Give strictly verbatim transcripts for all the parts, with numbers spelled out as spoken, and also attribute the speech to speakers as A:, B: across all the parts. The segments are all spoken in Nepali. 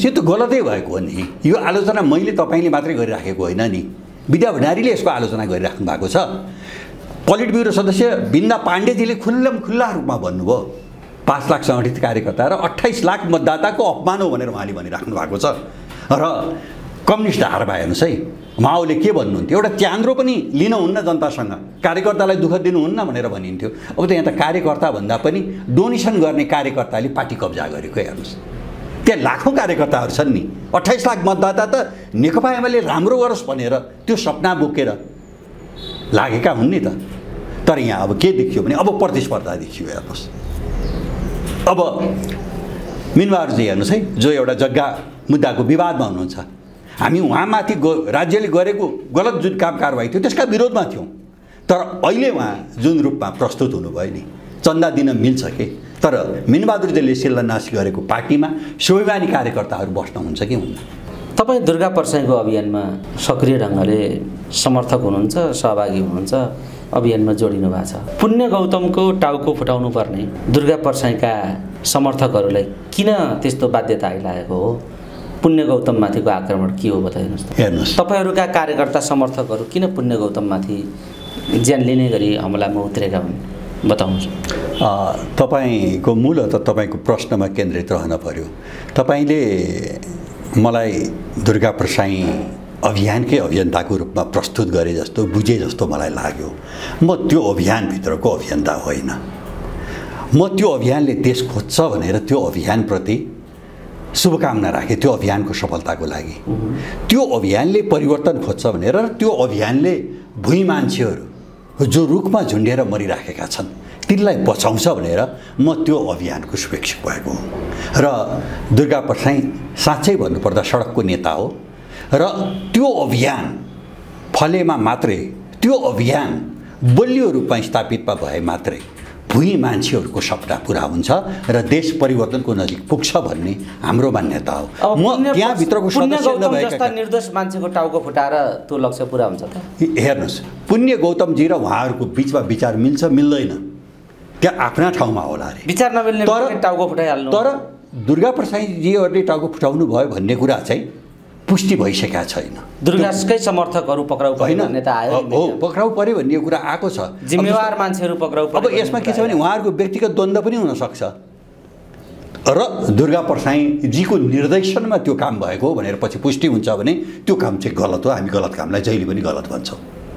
A: यो त गलतै भएको हो नि। यो आलोचना मैले तपाईँले मात्रै गरिराखेको होइन नि, विद्या भण्डारीले यसको आलोचना गरिराख्नु भएको छ। पोलिट ब्युरो सदस्य बिन्दा पाण्डेजीले खुल्लम खुल्ला रूपमा भन्नुभयो पाँच लाख सङ्गठित कार्यकर्ता र अट्ठाइस लाख मतदाताको अपमान हो भनेर उहाँले भनिराख्नु भएको छ। र कम्युनिस्ट हार पाएनस् है, माओले के भन्नुहुन्थ्यो, एउटा च्यान्द्रो पनि लिनुहुन्न जनतासँग, कार्यकर्तालाई दुःख दिनुहुन्न भनेर भनिन्थ्यो। अब त यहाँ त कार्यकर्ता भन्दा पनि डोनेसन गर्ने कार्यकर्ताले पार्टी कब्जा गरेको हेर्नुहोस्। त्यहाँ लाखौँ कार्यकर्ताहरू छन् नि, अट्ठाइस लाख मतदाता त नेकपा एमाले राम्रो गरोस् भनेर त्यो सपना बोकेर लागेका हुन् नि त। तर यहाँ अब के देखियो भने अब प्रतिस्पर्धा देखियो हेर्नुहोस्। अब मिनबहादुरजी हेर्नुहोस् है, जो एउटा जग्गा मुद्दाको विवादमा हुनुहुन्छ, हामी उहाँमाथि गो राज्यले गरेको गलत जुन काम कारवाही थियो त्यसका विरोधमा थियौँ। तर अहिले उहाँ जुन रूपमा प्रस्तुत हुनुभयो नि, चन्दा दिन मिल्छ के, तर मिनबहादुरजीले शिलान्यास गरेको पार्टीमा स्वाभिमानी कार्यकर्ताहरू बस्नुहुन्छ कि हुन्न?
B: तपाईँ दुर्गा प्रसाईको अभियानमा सक्रिय ढङ्गले समर्थक हुनुहुन्छ, सहभागी हुनुहुन्छ, अभियानमा जोडिनु भएको छ। पुण्य गौतमको टाउको फुटाउनु पर्ने दुर्गा प्रसाईका समर्थकहरूलाई किन त्यस्तो बाध्यता आइलागेको हो? पुण्य गौतममाथिको आक्रमण के हो बताइदिनुहोस् त।
A: हेर्नुहोस्,
B: तपाईँहरूका कार्यकर्ता समर्थकहरू किन पुण्य गौतममाथि ज्यान लिने गरी हमलामा उत्रेका हुन् बताउनुहोस्।
A: तपाईँको मूलत तपाईँको प्रश्नमा केन्द्रित रहन पर्यो। तपाईँले मलाई दुर्गा प्रसाई अभियानकै अभियन्ताको रूपमा प्रस्तुत गरे जस्तो बुझे जस्तो मलाई लाग्यो। म त्यो अभियानभित्रको अभियन्ता होइन। म त्यो अभियानले देश खोज्छ भनेर त्यो अभियानप्रति शुभकामना राखेँ, त्यो अभियानको सफलताको लागि। त्यो अभियानले परिवर्तन खोज्छ भनेर, त्यो अभियानले भुइँ मान्छेहरू जो रुखमा झुन्डिएर मरिराखेका छन् तिनलाई बचाउँछ भनेर म त्यो अभियानको शुभेच्छुक भएको हो। र दुर्गा प्रसाई साँच्चै भन्नुपर्दा सडकको नेता हो र त्यो अभियान फलेमा मात्रै, त्यो अभियान बलियो रूपमा स्थापितमा भए मात्रै भुइँ मान्छेहरूको सपना पुरा हुन्छ र देश परिवर्तनको नजिक पुग्छ भन्ने हाम्रो मान्यता हो। म त्यहाँभित्रको सदस्य नभएका
B: निर्दोष मान्छेको टाउको फुटाएर त्यो लक्ष्य पुरा हुन्छ त?
A: हेर्नुहोस्, पुण्य गौतमजी र उहाँहरूको बिचमा विचार मिल्छ मिल्दैन त्यहाँ आफ्ना ठाउँमा होला अरे,
B: विचार नमिल्ने टाउको फुटाइहाल्नु।
A: तर दुर्गा प्रसाईजीहरूले टाउको फुटाउनु भयो भन्ने कुरा चाहिँ पुष्टि भइसकेका छैन।
B: दुर्गाकै समर्थकहरू पक्राउ पर्यो भन्ने त आयो
A: हो, पक्राउ पर्यो भन्ने कुरा आएको छ।
B: जिम्मेवार मान्छेहरू पक्राउ पर्यो।
A: अब यसमा के छ भने उहाँहरूको व्यक्तिगत द्वन्द्व पनि हुनसक्छ र दुर्गा प्रसाईजीको निर्देशनमा त्यो काम भएको हो भनेर पछि पुष्टि हुन्छ भने त्यो काम चाहिँ गलत हो। हामी गलत कामलाई जहिले पनि गलत भन्छौँ।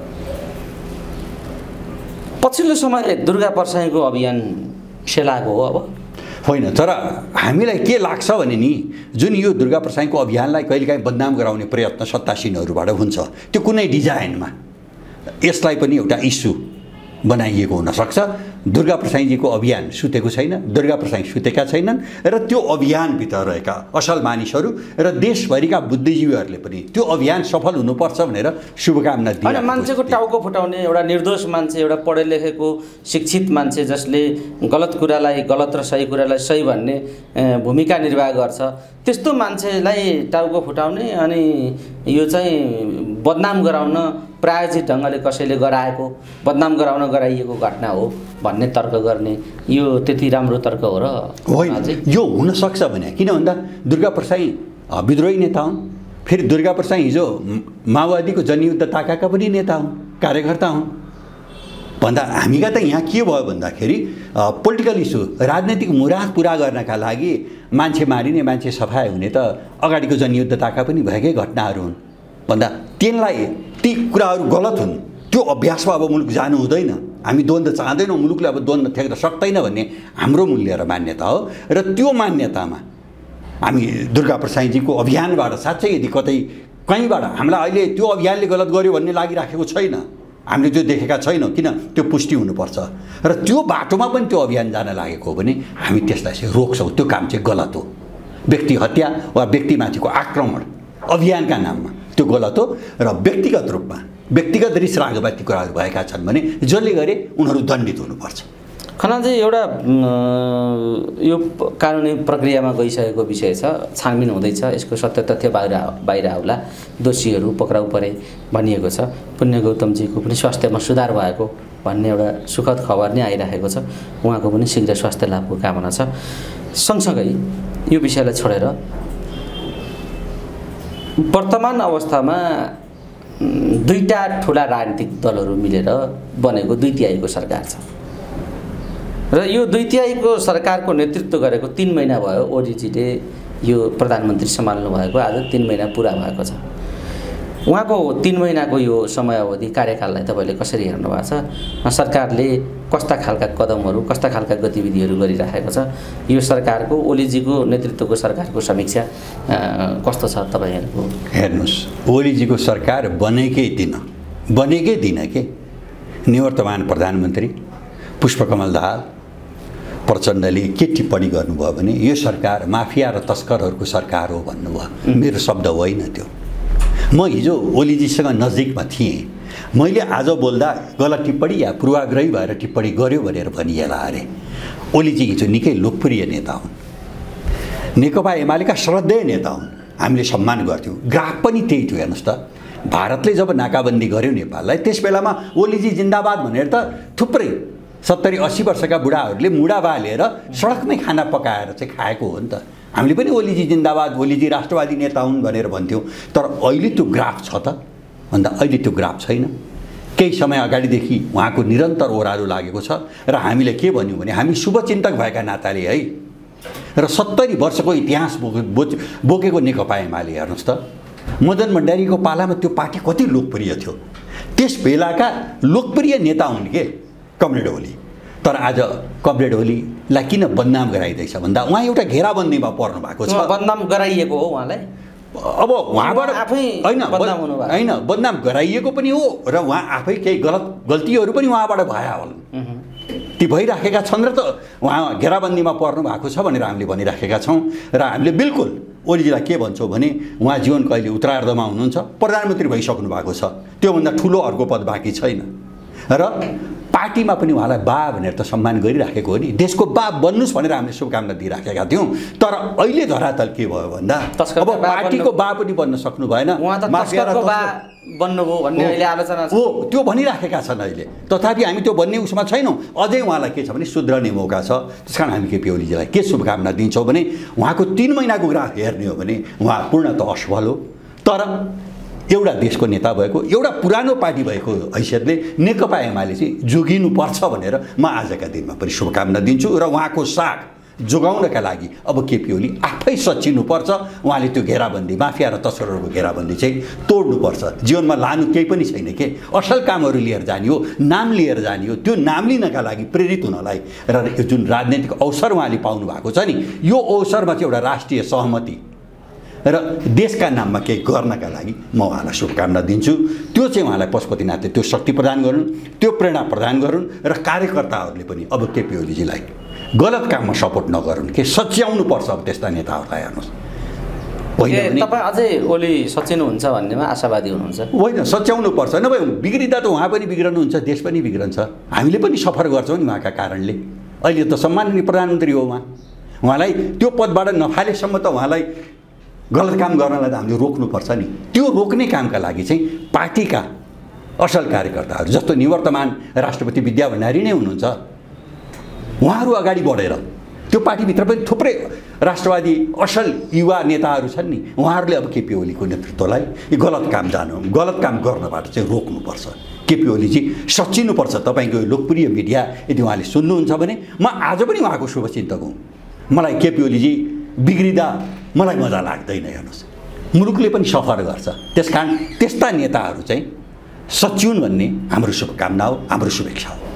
B: पछिल्लो समय दुर्गा प्रसाईको अभियान सेलाएको हो अब
A: होइन, तर हामीलाई के लाग्छ भने नि जुन यो दुर्गा प्रसाईको अभियानलाई कहिलेकाहीँ बदनाम गराउने प्रयत्न सत्तासीनहरूबाट हुन्छ, त्यो कुनै डिजाइनमा यसलाई पनि एउटा इस्यु बनाइएको हुनसक्छ। दुर्गा प्रसाईजीको अभियान सुतेको छैन, दुर्गा प्रसाई सुतेका छैनन् र त्यो अभियानभित्र रहेका असल मानिसहरू र देशभरिका बुद्धिजीवीहरूले पनि त्यो अभियान सफल हुनुपर्छ भनेर शुभकामना दिए।
B: होइन, मान्छेको टाउको फुटाउने एउटा निर्दोष मान्छे, एउटा पढे लेखेको शिक्षित मान्छे जसले गलत कुरालाई गलत र सही कुरालाई सही भन्ने भूमिका निर्वाह गर्छ, त्यस्तो मान्छेलाई टाउको फुटाउने अनि यो चाहिँ बदनाम गराउन प्रायोजित ढङ्गले कसैले गराएको, बदनाम गराउन गराइएको घटना हो भन्ने तर्क गर्ने यो त्यति राम्रो तर्क हो र
A: होइन? यो हुनसक्छ भने किन भन्दा दुर्गा प्रसाई विद्रोही नेता हुन्, फेरि दुर्गा प्रसाई हिजो माओवादीको जनयुद्ध ताकाका पनि नेता हुन्, कार्यकर्ता हुन् भन्दा हामीका त यहाँ के भयो भन्दाखेरि पोलिटिकल इस्यु, राजनैतिक मुराद पुरा गर्नका लागि मान्छे मारिने, मान्छे सफाइ हुने त अगाडिको जनयुद्ध ताका पनि भएकै घटनाहरू हुन् भन्दा तिनलाई ती कुराहरू गलत हुन्, त्यो अभ्यासमा अब मुलुक जानु हुँदैन। हामी द्वन्द्व चाहँदैनौँ, मुलुकले अब द्वन्द्व थ्याक्न सक्दैन भन्ने हाम्रो मूल्य र मान्यता हो। र त्यो मान्यतामा हामी दुर्गा प्रसाईजीको अभियानबाट साँच्चै यदि कतै कहीँबाट हामीलाई अहिले त्यो अभियानले गलत गर्यो भन्ने लागिराखेको छैन, हामीले त्यो देखेका छैनौँ, किन त्यो पुष्टि हुनुपर्छ। र त्यो बाटोमा पनि त्यो अभियान जान लागेको हो भने हामी त्यसलाई चाहिँ रोक्छौँ। त्यो काम चाहिँ गलत हो। व्यक्ति हत्या वा व्यक्तिमाथिको आक्रमण अभियानका नाममा त्यो गलत हो र व्यक्तिगत रूपमा व्यक्तिगत रिस रागवादी कुराहरू भएका छन् भने जसले गरे उनीहरू दण्डित हुनुपर्छ।
B: खनालजी, एउटा यो कानुनी प्रक्रियामा गइसकेको विषय छ, छानबिन हुँदैछ, यसको सत्य तथ्य बाहिर बाहिर आउला, दोषीहरू पक्राउ परे भनिएको छ। पुण्य गौतमजीको पनि स्वास्थ्यमा सुधार भएको भन्ने एउटा सुखद खबर नै आइरहेको छ, उहाँको पनि शीघ्र स्वास्थ्य लाभको कामना छ। सँगसँगै यो विषयलाई छोडेर वर्तमान अवस्थामा दुईटा ठुला राजनीतिक दलहरू मिलेर बनेको दुई तिहाईको सरकार छ र यो दुई तिहाईको सरकारको नेतृत्व गरेको तीन महिना भयो ओलीजीले यो प्रधानमन्त्री सम्हाल्नु भएको आज तीन महिना पुरा भएको छ। उहाँको तीन महिनाको यो समयावधि कार्यकाललाई तपाईँले कसरी हेर्नु भएको छ? सरकारले कस्ता खालका कदमहरू कस्ता खालका गतिविधिहरू गरिराखेको छ? यो सरकारको ओलीजीको नेतृत्वको सरकारको समीक्षा कस्तो छ तपाईँहरूको?
A: हेर्नुहोस्, ओलीजीको सरकार बनेकै दिन बनेकै दिन के निवर्तमान प्रधानमन्त्री पुष्पकमल दाहाल प्रचण्डले के टिप्पणी गर्नुभयो भने यो सरकार माफिया र तस्करहरूको सरकार हो भन्नुभयो। मेरो शब्द होइन त्यो। म हिजो ओलीजीसँग नजिकमा थिएँ। मैले आज बोल्दा गलत टिप्पणी या पूर्वाग्रही भएर टिप्पणी गर्यो भनेर भनिएला अरे। ओलीजी हिजो निकै लोकप्रिय नेता हुन्, नेकपा एमालेका श्रद्धेय नेता हुन्, हामीले सम्मान गर्थ्यौँ। ग्राफ पनि त्यही थियो। हेर्नुहोस् त, भारतले जब नाकाबन्दी गर्यो नेपाललाई त्यस बेलामा ओलीजी जिन्दाबाद भनेर त थुप्रै सत्तरी अस्सी वर्षका बुढाहरूले मुढा बालेर सडकमै खाना पकाएर चाहिँ खाएको हो नि त। हामीले पनि ओलीजी जिन्दाबाद, ओलीजी राष्ट्रवादी नेता हुन् भनेर भन्थ्यौँ। तर अहिले त्यो ग्राफ छ त भन्दा अहिले त्यो ग्राफ छैन। केही समय अगाडिदेखि उहाँको निरन्तर ओह्रालो लागेको छ र हामीले के भन्यौँ भने हामी शुभचिन्तक भएका नाताले है र सत्तरी वर्षको इतिहास बोके बोकेको नेकपा एमाले हेर्नुहोस् त, मदन भण्डारीको पालामा त्यो पार्टी कति लोकप्रिय थियो। त्यस बेलाका लोकप्रिय नेता हुन् के कमरेड ओली। तर आज कमरेड ओलीलाई किन बदनाम गराइँदैछ भन्दा उहाँ एउटा घेराबन्दीमा पर्नु भएको छ।
B: बदनाम गराइएको हो उहाँलाई।
A: अब उहाँबाट
B: आफै
A: होइन होइन बदनाम गराइएको पनि हो र उहाँ आफै केही गलत गल्तीहरू पनि उहाँबाट भए होलान्। ती भइराखेका छन् र त उहाँ घेराबन्दीमा पर्नु भएको छ भनेर हामीले भनिराखेका छौँ। र हामीले बिल्कुल ओलीजीलाई के भन्छौँ भने उहाँ जीवनको अहिले उत्तरार्धमा हुनुहुन्छ, प्रधानमन्त्री भइसक्नु भएको छ, त्योभन्दा ठुलो अर्को पद बाँकी छैन। र पार्टीमा पनि उहाँलाई बा भनेर त सम्मान गरिराखेको हो नि, देशको बा बन्नुहोस् भनेर हामीले शुभकामना दिइराखेका थियौँ। तर अहिले धरातल के भयो भन्दा अब पार्टीको बा पनि बन्न सक्नु भएन,
B: बन्नुभयो भन्ने अहिले आलोचना छ।
A: हो, त्यो भनिराखेका छन् अहिले। तथापि हामी त्यो भन्ने उसमा छैनौँ। अझै उहाँलाई के छ भने सुध्रने मौका छ। त्यस कारण हामी केपी ओलीजीलाई के शुभकामना दिन्छौँ भने उहाँको तीन महिनाको ग्राफ हेर्ने हो भने उहाँ पूर्णतः असफल हो। तर एउटा देशको नेता भएको, एउटा पुरानो पार्टी भएको हैसियतले नेकपा एमाले चाहिँ जोगिनुपर्छ भनेर म आजका दिनमा पनि शुभकामना दिन्छु। र उहाँको साग जोगाउनका लागि अब केपी ओली आफै सच्चिनुपर्छ। उहाँले त्यो घेराबन्दी, माफिया र तस्करहरूको घेराबन्दी चाहिँ तोड्नुपर्छ। जीवनमा लानु केही पनि छैन के, असल कामहरू लिएर जाने हो, नाम लिएर जाने हो। त्यो नाम लिनका लागि प्रेरित हुनलाई र यो जुन राजनैतिक अवसर उहाँले पाउनु भएको छ नि, यो अवसरमा चाहिँ एउटा राष्ट्रिय सहमति र देशका नाममा केही गर्नका लागि म उहाँलाई शुभकामना दिन्छु। त्यो चाहिँ उहाँलाई पशुपतिनाथले त्यो शक्ति प्रदान गरून्, त्यो प्रेरणा प्रदान गरून् र कार्यकर्ताहरूले पनि अब केपी ओलीजीलाई गलत काममा सपोर्ट नगरून् के सच्याउनुपर्छ। अब त्यस्ता नेताहरूलाई हेर्नुहोस्,
B: होइन तपाईँ अझै ओली सचिनुहुन्छ भन्नेमा आशावादी हुनुहुन्छ?
A: होइन, सच्याउनुपर्छ। नभए बिग्रिँदा त उहाँ पनि बिग्रनुहुन्छ, देश पनि बिग्रन्छ। हामीले पनि सफर गर्छौँ नि उहाँका कारणले। अहिले त सम्माननीय प्रधानमन्त्री हो उहाँ, उहाँलाई त्यो पदबाट नफालेसम्म त उहाँलाई गलत काम गर्नलाई त हामीले रोक्नुपर्छ नि। त्यो रोक्ने कामका लागि चाहिँ पार्टीका असल कार्यकर्ताहरू जस्तो निवर्तमान राष्ट्रपति विद्या भण्डारी नै हुनुहुन्छ, उहाँहरू अगाडि बढेर त्यो पार्टीभित्र पनि थुप्रै राष्ट्रवादी असल युवा नेताहरू छन् नि, उहाँहरूले अब केपी ओलीको नेतृत्वलाई यो गलत काम जानु गलत काम गर्नबाट चाहिँ रोक्नुपर्छ। केपी ओलीजी सच्चिनुपर्छ। तपाईँको यो लोकप्रिय मिडिया यदि उहाँले सुन्नुहुन्छ भने म आज पनि उहाँको शुभचिन्तक हुँ। मलाई केपी ओलीजी बिग्रिँदा मलाई मजा लाग्दैन। हेर्नुहोस्, मुलुकले पनि सफर गर्छ। त्यस कारण त्यस्ता नेताहरू चाहिँ सच्याउन् भन्ने हाम्रो शुभकामना हो, हाम्रो शुभेच्छा हो।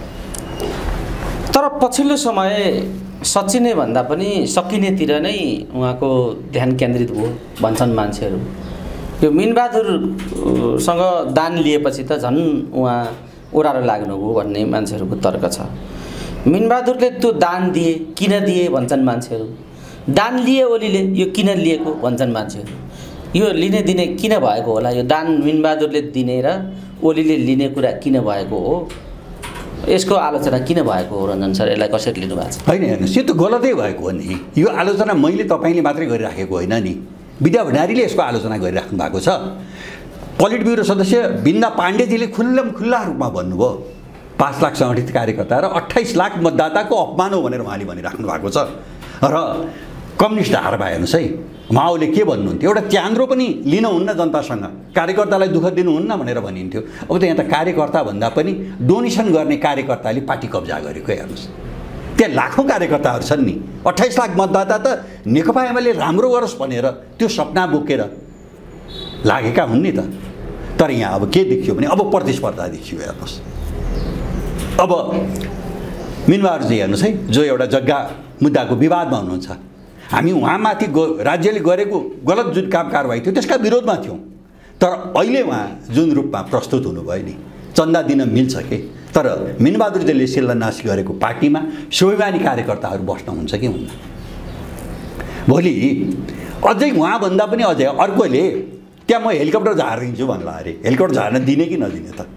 B: तर पछिल्लो समय सचिने भन्दा पनि सकिनेतिर नै उहाँको ध्यान केन्द्रित भयो भन्छन् मान्छेहरू। यो मिनबहादुरसँग दान लिएपछि त झन् उहाँ ओह्रालो लाग्नुभयो भन्ने मान्छेहरूको तर्क छ। मिनबहादुरले त्यो दान दिए, किन दिए भन्छन् मान्छेहरू। दान लिए ओलीले, यो किन लिएको भन्छन् मान्छेहरू। यो लिने दिने किन भएको होला? यो दान मिनबहादुरले दिने र ओलीले लिने कुरा किन भएको हो? यसको आलोचना किन भएको हो रञ्जन सर? यसलाई कसरी लिनु भएको छ?
A: होइन, हेर्नुहोस्, यो त गलतै भएको हो नि। यो आलोचना मैले तपाईँले मात्रै गरिराखेको होइन नि, विद्या भण्डारीले यसको आलोचना गरिराख्नु भएको छ। पोलिट ब्युरो सदस्य बिन्दा पाण्डेजीले खुल्लम खुल्ला रूपमा भन्नुभयो पाँच लाख सङ्गठित कार्यकर्ता र अट्ठाइस लाख मतदाताको अपमान हो भनेर उहाँले भनिराख्नु भएको छ। र कम्युनिस्ट धार भए हेर्नुहोस् है, माओले के भन्नुहुन्थ्यो, एउटा च्यान्द्रो पनि लिनुहुन्न जनतासँग, कार्यकर्तालाई दुःख दिनुहुन्न भनेर भनिन्थ्यो। अब त यहाँ त कार्यकर्ता भन्दा पनि डोनेसन गर्ने कार्यकर्ताले पार्टी कब्जा गरेको हेर्नुहोस्। त्यहाँ लाखौँ कार्यकर्ताहरू छन् नि, अट्ठाइस लाख मतदाता त नेकपा एमाले राम्रो गरोस् भनेर त्यो सपना बोकेर लागेका हुन् नि त। तर यहाँ अब के देखियो भने अब प्रतिस्पर्धा देखियो हेर्नुहोस्। अब मिनबहादुरजी हेर्नुहोस् है, जो एउटा जग्गा मुद्दाको विवादमा हुनुहुन्छ, हामी उहाँमाथि गो राज्यले गरेको गलत जुन काम कारबाही थियो त्यसका विरोधमा थियौँ। तर अहिले उहाँ जुन रूपमा प्रस्तुत हुनुभयो नि, चन्दा दिन मिल्छ के, तर मिनबहादुरजीले शिलान्यास गरेको पार्टीमा स्वाभिमानी कार्यकर्ताहरू बस्नुहुन्छ कि हुन्न? भोलि अझै उहाँभन्दा पनि अझै अर्कोले त्यहाँ म हेलिकप्टर झारिदिन्छु भन्ला अरे, हेलिकप्टर झार्न दिने कि नदिने त?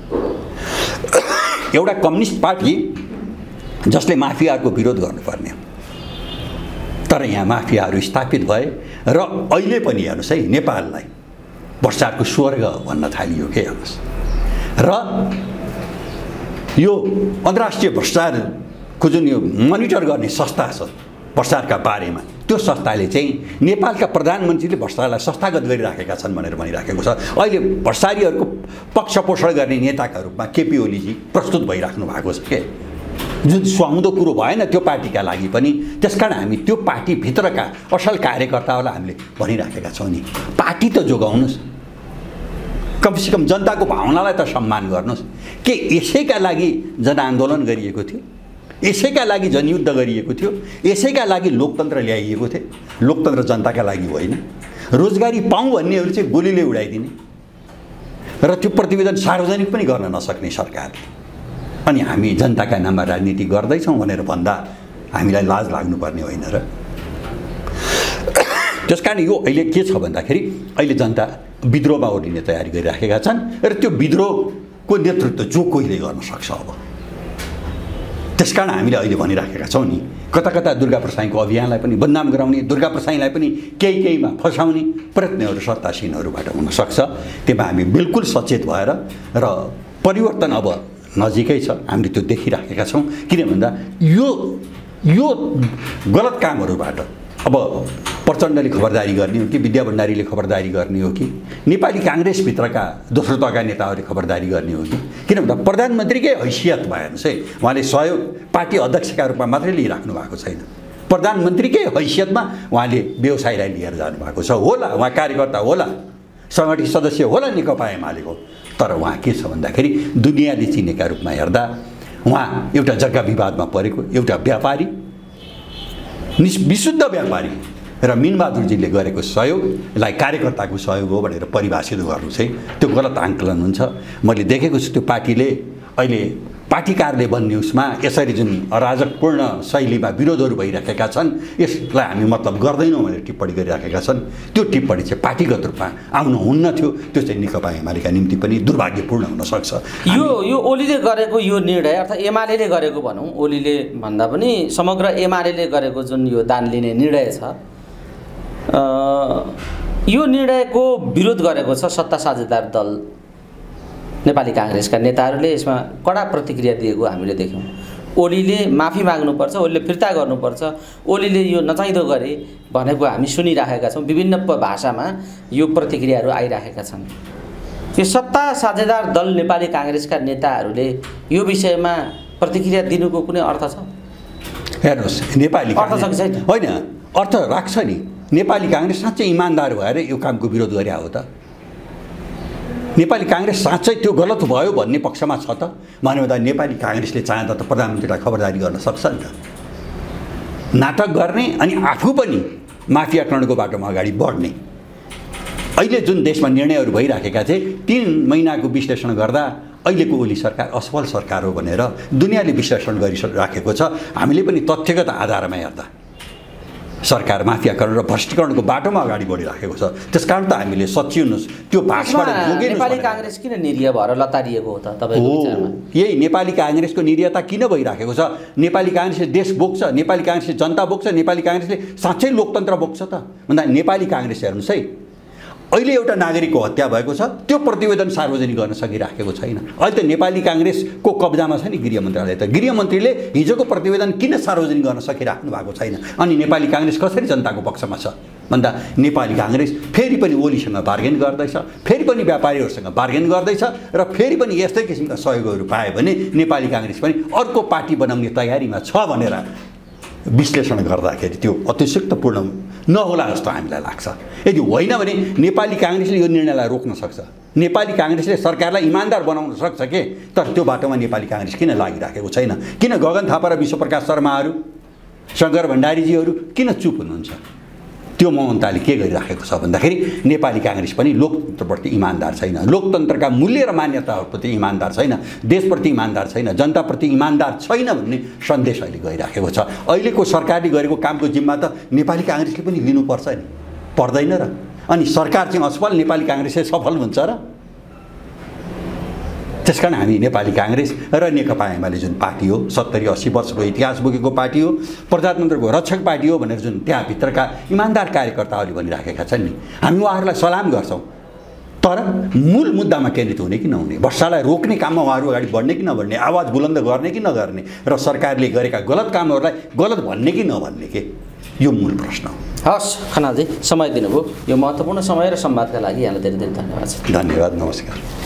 A: एउटा कम्युनिस्ट पार्टी जसले माफियाहरूको विरोध गर्नुपर्ने हो, तर यहाँ माफियाहरू स्थापित भए र अहिले पनि हेर्नुहोस् है, नेपाललाई भ्रष्टाचारको स्वर्ग भन्न थालियो के हेर्नुहोस्। र यो अन्तर्राष्ट्रिय भ्रष्टाचारको जुन यो मोनिटर गर्ने संस्था छ भ्रष्टाचारका बारेमा, त्यो संस्थाले चाहिँ नेपालका प्रधानमन्त्रीले भ्रष्टाचारलाई संस्थागत गरिराखेका छन् भनेर भनिराखेको छ। अहिले भ्रष्टाचारीहरूको पक्ष पोषण गर्ने नेताका रूपमा केपी ओलीजी प्रस्तुत भइराख्नु भएको छ के, जुन सुहाउँदो कुरो भएन त्यो पार्टीका लागि पनि। त्यसकारण हामी त्यो पार्टीभित्रका असल कार्यकर्ताहरूलाई हामीले भनिराखेका छौँ नि, पार्टी त जोगाउनुहोस्, कमसेकम जनताको भावनालाई त सम्मान गर्नुहोस्। के यसैका लागि जनआन्दोलन गरिएको थियो, यसैका लागि जनयुद्ध गरिएको थियो, यसैका लागि लोकतन्त्र ल्याइएको थियो? लोकतन्त्र जनताका लागि होइन। रोजगारी पाऊँ भन्नेहरू चाहिँ गोलीले उडाइदिने र त्यो प्रतिवेदन सार्वजनिक पनि गर्न नसक्ने सरकारले, अनि हामी जनताका नाममा राजनीति गर्दैछौँ भनेर भन्दा हामीलाई लाज लाग्नुपर्ने होइन र? त्यसकारण यो अहिले के छ भन्दाखेरि अहिले जनता विद्रोहमा ओर्लिने तयारी गरिराखेका छन् र त्यो विद्रोहको नेतृत्व जो कोहीले गर्न सक्छ। अब त्यसकारण हामीले अहिले भनिराखेका छौँ नि, कता कता दुर्गा प्रसाईको अभियानलाई पनि बदनाम गराउने, दुर्गा प्रसाईलाई पनि केही केहीमा फसाउने प्रयत्नहरू सत्तासीनहरूबाट हुनसक्छ। त्यसमा हामी बिल्कुल सचेत भएर र परिवर्तन अब नजिकै छ, हामीले त्यो देखिराखेका छौँ। किन भन्दा यो यो गलत कामहरूबाट अब प्रचण्डले खबरदारी गर्ने हो कि विद्या भण्डारीले खबरदारी गर्ने हो कि नेपाली काङ्ग्रेसभित्रका दोस्रो तहका नेताहरूले खबरदारी गर्ने हो कि? किन भन्दा प्रधानमन्त्रीकै हैसियत भएनस् है, उहाँले सहयोग पार्टी अध्यक्षका रूपमा मात्रै लिइराख्नु भएको छैन, प्रधानमन्त्रीकै हैसियतमा उहाँले व्यवसायलाई लिएर जानुभएको छ। होला उहाँ कार्यकर्ता होला, सङ्गठित सदस्य होला नेकपा एमालेको, तर उहाँ के छ भन्दाखेरि दुनियाँले चिनेका रूपमा हेर्दा उहाँ एउटा जग्गा विवादमा परेको एउटा व्यापारी, निस विशुद्ध व्यापारी, र मिनबहादुरजीले गरेको सहयोगलाई कार्यकर्ताको सहयोग हो भनेर परिभाषित गर्नु चाहिँ त्यो गलत आङ्कलन हुन्छ। मैले देखेको छु त्यो पार्टीले अहिले पार्टी कार्यालय बन्ने उसमा यसरी जुन अराजकपूर्ण शैलीमा विरोधहरू भइराखेका छन्, यसलाई हामी मतलब गर्दैनौँ भनेर टिप्पणी गरिराखेका छन्। त्यो टिप्पणी चाहिँ पार्टीगत रूपमा आउनु हुन्न थियो, त्यो चाहिँ नेकपा एमालेका निम्ति पनि दुर्भाग्यपूर्ण हुनसक्छ।
B: यो यो ओलीले गरेको यो निर्णय अर्थात् एमाले गरेको भनौँ, ओलीले भन्दा पनि समग्र एमाले गरेको जुन यो दान लिने निर्णय छ, यो निर्णयको विरोध गरेको छ सत्ता साझेदार दल नेपाली काङ्ग्रेसका नेताहरूले। यसमा कडा प्रतिक्रिया दिएको हामीले देख्यौँ। ओलीले माफी माग्नुपर्छ, ओलीले फिर्ता गर्नुपर्छ, ओलीले यो नचाहिँदो गरे भनेको हामी सुनिराखेका छौँ। विभिन्न भाषामा यो प्रतिक्रियाहरू आइराखेका छन्। यो सत्ता साझेदार दल नेपाली काङ्ग्रेसका नेताहरूले यो विषयमा प्रतिक्रिया दिनुको कुनै अर्थ छ?
A: हेर्नुहोस्, नेपाली
B: अर्थ छ कि छैन?
A: होइन, अर्थ राख्छ नि। नेपाली काङ्ग्रेस साँच्चै इमान्दार भएर यो कामको विरोध गरे हो त? नेपाली काङ्ग्रेस साँच्चै त्यो गलत भयो भन्ने पक्षमा छ त? भन्यो भन्दा नेपाली काङ्ग्रेसले चाहँदा त प्रधानमन्त्रीलाई खबरदारी गर्न सक्छ नि त, नाटक गर्ने अनि आफू पनि माफियाकरणको बाटोमा अगाडि बढ्ने। अहिले जुन देशमा निर्णयहरू भइराखेका थिए, तीन महिनाको विश्लेषण गर्दा अहिलेको ओली सरकार असफल सरकार हो भनेर दुनियाँले विश्लेषण गरिराखेको छ। हामीले पनि तथ्यगत आधारमा हेर्दा सरकार माफियाकरण र भ्रष्टीकरणको बाटोमा अगाडि बढिराखेको छ। त्यसकारण त हामीले सचिउनुहोस् त्यो भाषबाट जोगिनुहोस्।
B: नेपाली काङ्ग्रेस किन निरीह भएर लतारिएको हो त तपाईँको विचारमा?
A: यही नेपाली काङ्ग्रेसको निरीहता किन भइराखेको छ? नेपाली काङ्ग्रेसले देश बोक्छ, नेपाली काङ्ग्रेसले जनता बोक्छ, नेपाली काङ्ग्रेसले साँच्चै लोकतन्त्र बोक्छ त? भन्दा नेपाली काङ्ग्रेस हेर्नुहोस् है, अहिले एउटा नागरिकको हत्या भएको छ, त्यो प्रतिवेदन सार्वजनिक गर्न सकिराखेको छैन। अहिले त नेपाली काङ्ग्रेसको कब्जामा छ नि गृह मन्त्रालय। त गृह मन्त्रीले हिजोको प्रतिवेदन किन सार्वजनिक गर्न सकिराख्नु भएको छैन? अनि नेपाली काङ्ग्रेस कसरी जनताको पक्षमा छ भन्दा नेपाली काङ्ग्रेस फेरि पनि ओलीसँग बार्गेन गर्दैछ, फेरि पनि व्यापारीहरूसँग बार्गेन गर्दैछ र फेरि पनि यस्तै किसिमका सहयोगहरू पायो भने नेपाली काङ्ग्रेस पनि अर्को पार्टी बनाउने तयारीमा छ भनेर विश्लेषण गर्दाखेरि त्यो अतिशयोक्तपूर्ण नहोला जस्तो हामीलाई लाग्छ। यदि होइन भने नेपाली काङ्ग्रेसले यो निर्णयलाई रोक्न सक्छ, नेपाली काङ्ग्रेसले सरकारलाई इमान्दार बनाउन सक्छ के। तर त्यो बाटोमा नेपाली काङ्ग्रेस किन लागिराखेको छैन? किन गगन थापा र विश्वप्रकाश शर्माहरू, शङ्कर भण्डारीजीहरू किन चुप हुनुहुन्छ? त्यो महन्ताले के गरिराखेको छ भन्दाखेरि नेपाली काङ्ग्रेस पनि लोकतन्त्रप्रति इमान्दार छैन, लोकतन्त्रका मूल्य र मान्यताहरूप्रति इमान्दार छैन, देशप्रति इमान्दार छैन, जनताप्रति इमान्दार छैन भन्ने सन्देश अहिले गइराखेको छ। अहिलेको सरकारले गरेको कामको जिम्मा त नेपाली काङ्ग्रेसले पनि लिनुपर्छ नि, पर्दैन र? अनि सरकार चाहिँ असफल, नेपाली काङ्ग्रेसले सफल हुन्छ र? त्यसकारण हामी नेपाली काङ्ग्रेस र नेकपा एमाले जुन पार्टी हो, सत्तरी अस्सी वर्षको इतिहास बोकेको पार्टी हो, प्रजातन्त्रको रक्षक पार्टी हो भनेर जुन त्यहाँभित्रका इमान्दार कार्यकर्ताहरूले भनिराखेका छन् नि, हामी उहाँहरूलाई सलाम गर्छौँ। तर मूल मुद्दामा केन्द्रित हुने कि नहुने, वर्षालाई रोक्ने काममा उहाँहरू अगाडि बढ्ने कि नबढ्ने, आवाज बुलन्द गर्ने कि नगर्ने र सरकारले गरेका गलत कामहरूलाई गलत भन्ने कि नभन्ने के, यो मूल प्रश्न हो।
B: हस् खनालजी, समय दिनुभयो, यो महत्त्वपूर्ण समय र संवादका लागि यहाँलाई धेरै धेरै धन्यवाद छ।
A: धन्यवाद, नमस्कार।